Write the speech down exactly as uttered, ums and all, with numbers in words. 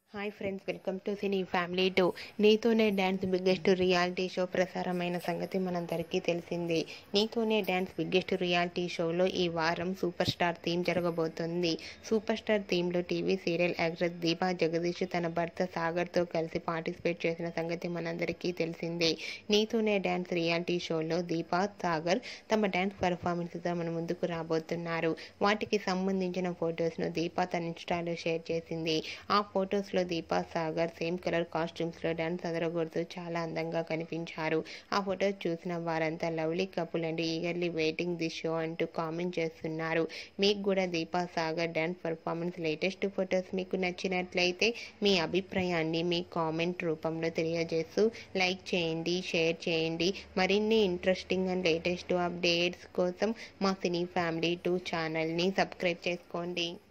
Hi friends, welcome to cine family two. నీతోనే dance biggest reality show ప్రసారమైన సంగతి మనందరికీ తెలిసిందే. నీతోనే డ్యాన్స్ బిగ్గెస్ట్ రియాలిటీ షోలో ఈ వారం సూపర్ స్టార్ థీమ్ జరగబోతుంది. సూపర్ స్టార్ థీమ్లో TV serial actress Deepa Jagadeesh తన భర్త సాగర్తో కలిసి పార్టిసిపేట్ చేసిన సంగతి మనందరికీ తెలిసిందే. నీతోనే డ్యాన్స్ రియాలిటీ షోలో దీపా, సాగర్ తమ డ్యాన్స్ పర్ఫార్మెన్స్తో మన ముందుకు రాబోతున్నారు. వాటికి సంబంధించిన ఫొటోస్ను దీపా తన ఇన్స్టాలో షేర్ చేసింది. ఆ ఫొటోస్లో Deepa, Sagar same colour costumes లో డాన్స్ అదరగొడుతూ చాలా అందంగా కనిపించారు. ఆ ఫొటోస్ చూసిన వారంతా lovely couple and eagerly waiting the show అంటూ కామెంట్ చేస్తున్నారు. మీకు కూడా Deepa, Sagar dance performance latest photos మీకు నచ్చినట్లయితే మీ అభిప్రాయాన్ని మీ కామెంట్ రూపంలో తెలియజేస్తూ లైక్ చేయండి, షేర్ చేయండి. మరిన్ని ఇంట్రెస్టింగ్ అండ్ లేటెస్ట్ అప్డేట్స్ కోసం మా సినీ ఫ్యామిలీ టూ ఛానల్ని సబ్స్క్రైబ్ చేసుకోండి.